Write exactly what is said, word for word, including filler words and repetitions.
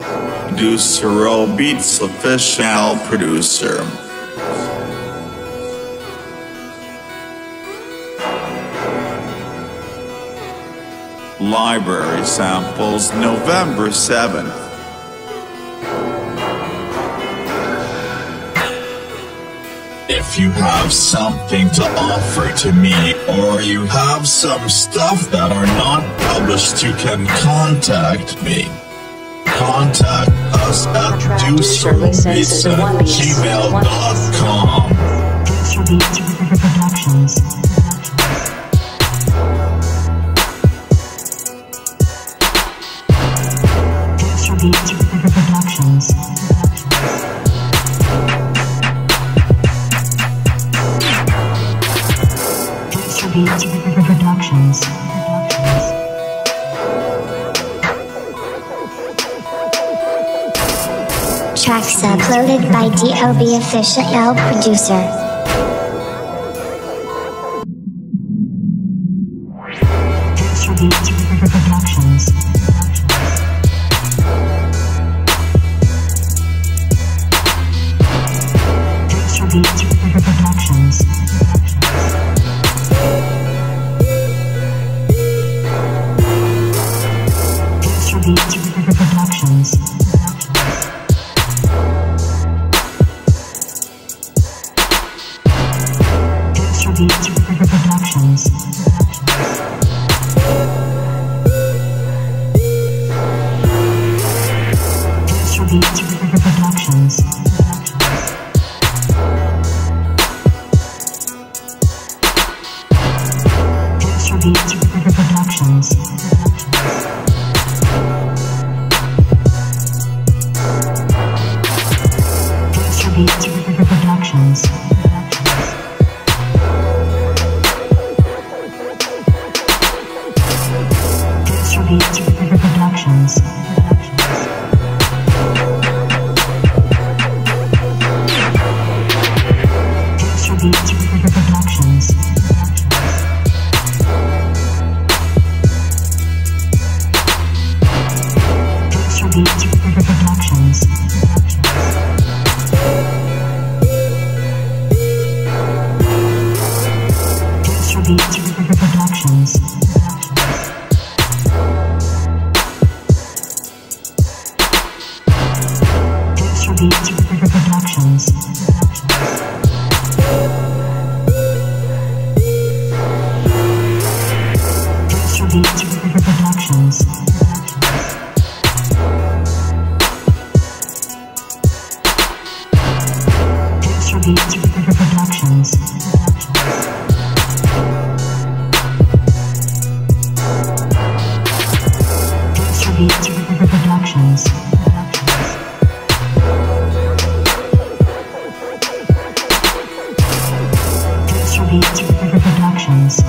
DucerOBeatz official producer. Library samples November seventh. If you have something to offer to me, or you have some stuff that are not published, you can contact me. Contact us at DucerOBeatz at gmail dot com. DucerOBeatz Productions. DucerOBeatz Productions. DucerOBeatz Productions. Tracks uploaded by dOb official producer. DucerOBeatz Productions. DucerOBeatz Productions. DucerOBeatz Productions. DucerOBeatz Productions. DucerOBeatz Productions. DucerOBeatz Productions. DucerOBeatz Productions. DucerOBeatz Productions. DucerOBeatz Productions. DucerOBeatz Productions. DucerOBeatz Productions. DucerOBeatz Productions. DucerOBeatz Productions. DucerOBeatz Productions. DucerOBeatz Productions. DucerOBeatz Productions.